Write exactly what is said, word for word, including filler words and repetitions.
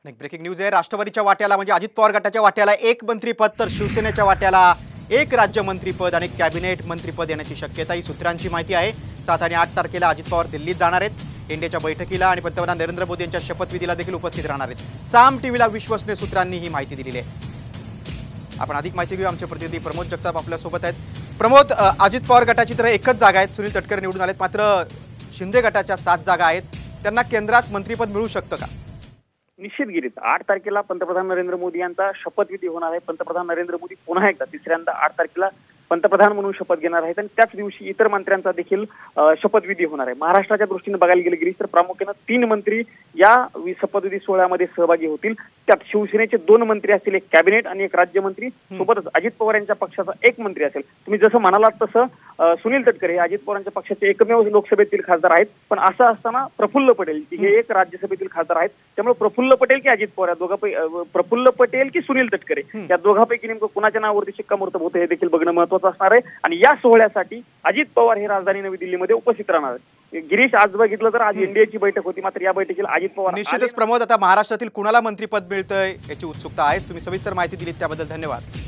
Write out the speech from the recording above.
एक breaking news आहे। राष्ट्रवादीच्या वाट्याला म्हणजे अजित पवार गटाच्या वाट्याला एक मंत्रीपद तर शिवसेनेच्या वाट्याला एक राज्यमंत्रीपद आणि कॅबिनेट मंत्रीपद येण्याची शक्यता ही सूत्रांची माहिती आहे। सात आणि आठ तारखेला अजित पवार दिल्लीत जाणार आहेत इंडियाच्या बैठकीला आणि पंतप्रधान नरेंद्र मोदी यांच्या शपथविधीला देखील उपस्थित राहणार आहेत। साम टीव्हीला विश्वसनीय सूत्रांनी ही माहिती दिलेली आहे। आपण अधिक माहिती घेऊ, आमचे प्रतिनिधी प्रमोद जगताप आपल्या सोबत आहेत। प्रमोद, अजित पवार गटाची तर एकच जागा आहे, सुनील तटकरे निवडून आलेत, मात्र शिंदे गटाच्या सात जागा आहेत, त्यांना केंद्रात मंत्रीपद मिळू शकतं का? निश्चित गिरीत आठ तारखेला पंतप्रधान नरेंद्र मोदी यांचा शपथविधी होणार आहे। पंतप्रधान नरेंद्र मोदी पुन्हा एकदा तिसऱ्यांदा आठ तारखेला पंतप्रधान म्हणून शपथ घेणार आहेत आणि त्याच दिवशी इतर मंत्र्यांचा देखील शपथविधी होणार आहे। महाराष्ट्राच्या दृष्टीने बघायला गेलं गिरीश तर प्रामुख्याने तीन मंत्री या शपथविधी सोहळ्यामध्ये सहभागी होतील। त्यात शिवसेनेचे दोन मंत्री असतील, एक कॅबिनेट आणि एक राज्यमंत्री, सोबतच अजित पवार यांच्या पक्षाचा एक मंत्री असेल। तुम्ही जसं म्हणालात तसं सुनील तटकरे हे अजित पवारांच्या पक्षाचे एकमेव लोकसभेतील खासदार आहेत, पण असं असताना प्रफुल्ल पटेल हे एक राज्यसभेतील खासदार आहेत। त्यामुळे प्रफुल्ल पटेल की अजित पवार या दोघांपैकी, प्रफुल्ल पटेल की सुनील तटकरे या दोघांपैकी नेमकं कुणाच्या नावावरती शिक्कामोर्तब होतं हे देखील बघणं महत्त्वाचं असणार आहे। आणि या सोहळ्यासाठी अजित पवार हे राजधानी नवी दिल्लीमध्ये उपस्थित राहणार आहेत। गिरीश, आज बघितलं तर आज एनडीएची बैठक होती, मात्र या बैठकीला अजित पवार निश्चितच प्रमोद, आता महाराष्ट्रातील कुणाला मंत्रीपद मिळतंय याची उत्सुकता आहे। तुम्ही सविस्तर माहिती दिलीत त्याबद्दल धन्यवाद।